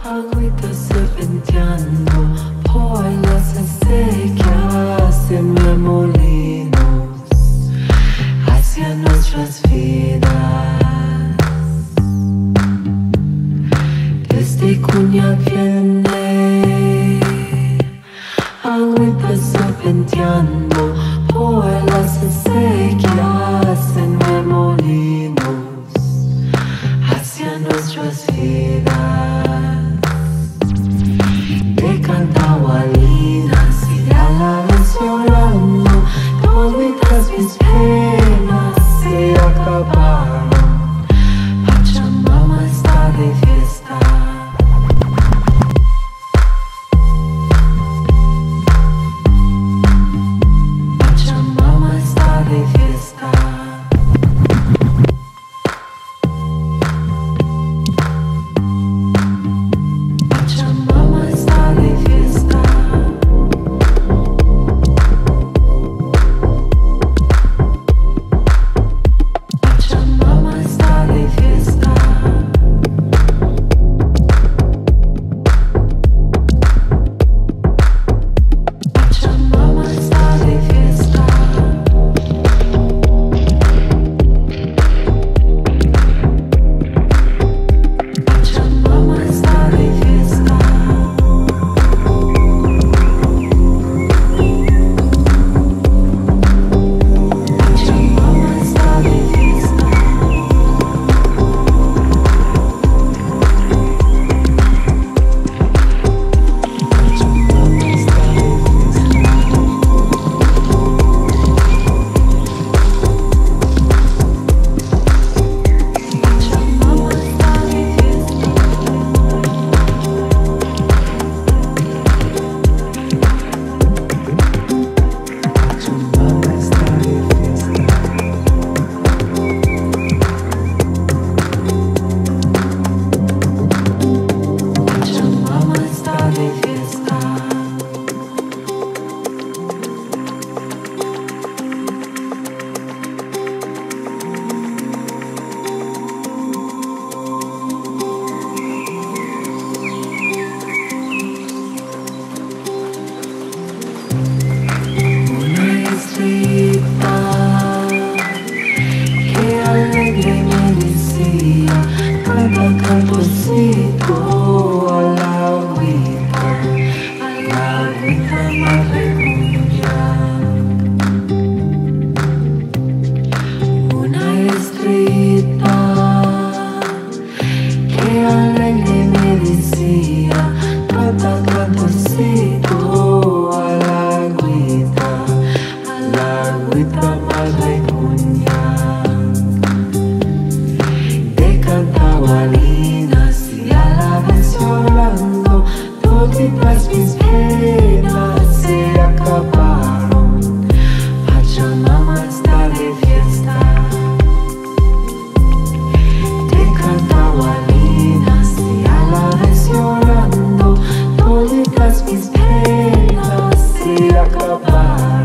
Agüita serpenteando por las acequias en remolinos hacia nuestras vidas. Desde Cuña viene agüita serpenteando por las acequias en remolinos hacia nuestras vidas. De cantahualinas y de alabanzas llorando, toditas mis penas se acabaron. Pachamama está de fiesta. Pachamama está de fiesta. Pachamama está de fiesta. Pachamama está de fiesta. Pachamama está de fiesta. Pachamama está de fiesta. Pachamama está de fiesta. Pachamama está de fiesta. Pachamama está de fiesta. Una estrellita que alegre me decía, canta cantorcito a la agüita madre cuya. Una estrellita que alegre me decía, canta cantorcito a la agüita madre cuña. De cantahualinas y alabanzas llorando, toditas mis penas se acabaron. Pachamama está de fiesta. De cantahualinas y alabanzas llorando, toditas mis penas se acabaron.